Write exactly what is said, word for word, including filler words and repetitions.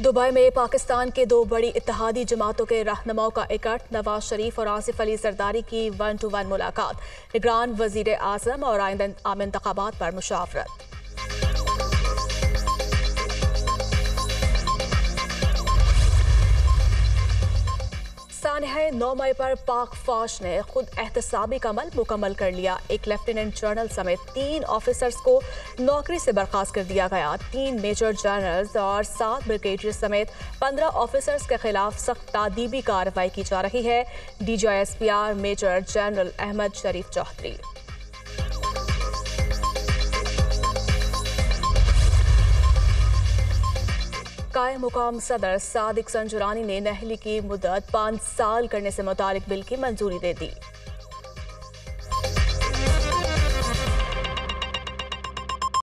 Dubai में पाकिस्तान के दो बड़ी इत्तेहादी जमातों के रहनुमाओं का इकट्ठ। नवाज शरीफ और आसिफ अली जरदारी की वन टू वन मुलाकात। निगरान वजीर आजम और आइंदा आम इंतखाबात पर मुशावरत। सानहे नौ मई पर पाक फौज ने खुद एहतसाबी का अमल मुकम्मल कर लिया। एक लेफ्टिनेंट जनरल समेत तीन ऑफिसर्स को नौकरी से बर्खास्त कर दिया गया। तीन मेजर जनरल्स और सात ब्रिगेडियर समेत पंद्रह ऑफिसर्स के खिलाफ सख्त तादीबी कार्रवाई की जा रही है। D G I S P R major general Ahmad Sharif Chaudhry. कायम मुकाम सदर सादिक संजुरानी ने नहली की मुद्दत पाँच साल करने से मुतालिक बिल की मंजूरी दे दी।